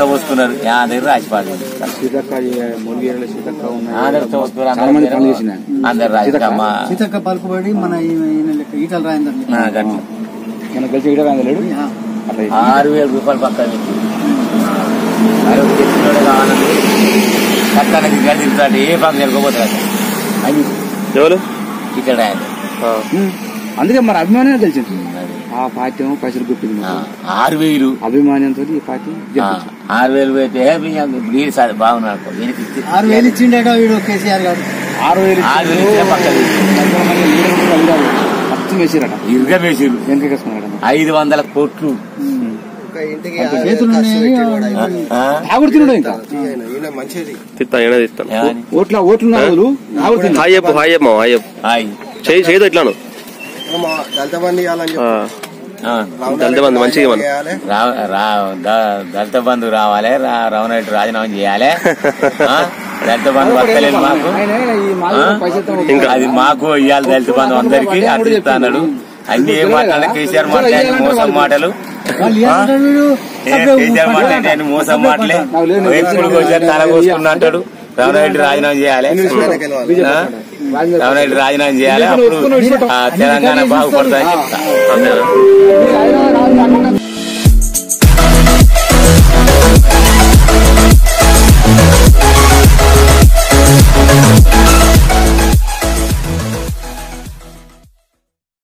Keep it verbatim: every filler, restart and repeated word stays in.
పోసుకున్నారు దగ్గర రాసిపాడు అందరు రాజకమ్మ సీతక్క పలుకుబడి మన ఈటల రాజేందర్ ఆరు వేల రూపాయలు పక్కన పెట్టి కావాలంటే కట్టానికి తింటాడు ఏ ఫంక్షన్ జరగబోతాడు ఎవరు ఇక్కడ అందుకే మరి అభిమానం తెలిసింది ఆ పార్టీ ఏమో పైసలు గుప్పింది ఆరు వేలు అభిమానంతో ఈ పార్టీ ఆరు వేలు పోతే బాగున్నాడు ఆరు వేలు ఇచ్చిండేట వీడు కేసీఆర్ గారు ఆరు వేలు ఆరు వేలు పక్కన వేసిరట ఇరుగా వేసిరు వెనకేసుకున్నాడు ఐదు వందల కోట్లు ఆగుతున్నాడు ఇంకా ఓట్ల ఓట్లు హాయ్ చెప్పు హాయ్ చెప్పు హాయ్ చెప్పు హాయ్ చేయి చేయదు ఇట్లాను దళిత బంధు మంచిగా దళిత బంధు రావాలి రవణరెడ్డి రాజీనామా చేయాలి దళిత బంధు వర్తలేదు మాకు ఇంకా అది మాకు ఇవ్వాలి దళిత బంధు అందరికి అందిస్తా అన్నాడు అన్ని ఏం మాట్లాడే కేసీఆర్ మాట్లాడి మోసం మాటలు కేసీఆర్ మాట్లాడి ఆయన మోసం మాటలే ఎప్పుడు వచ్చారు తల కోసుకున్నా అంటాడు రవణరెడ్డి రాజీనామా చేయాలి రవణరెడ్డి రాజీనామా చేయాలి అప్పుడు తెలంగాణ బాగుపడుతుందని చెప్తా.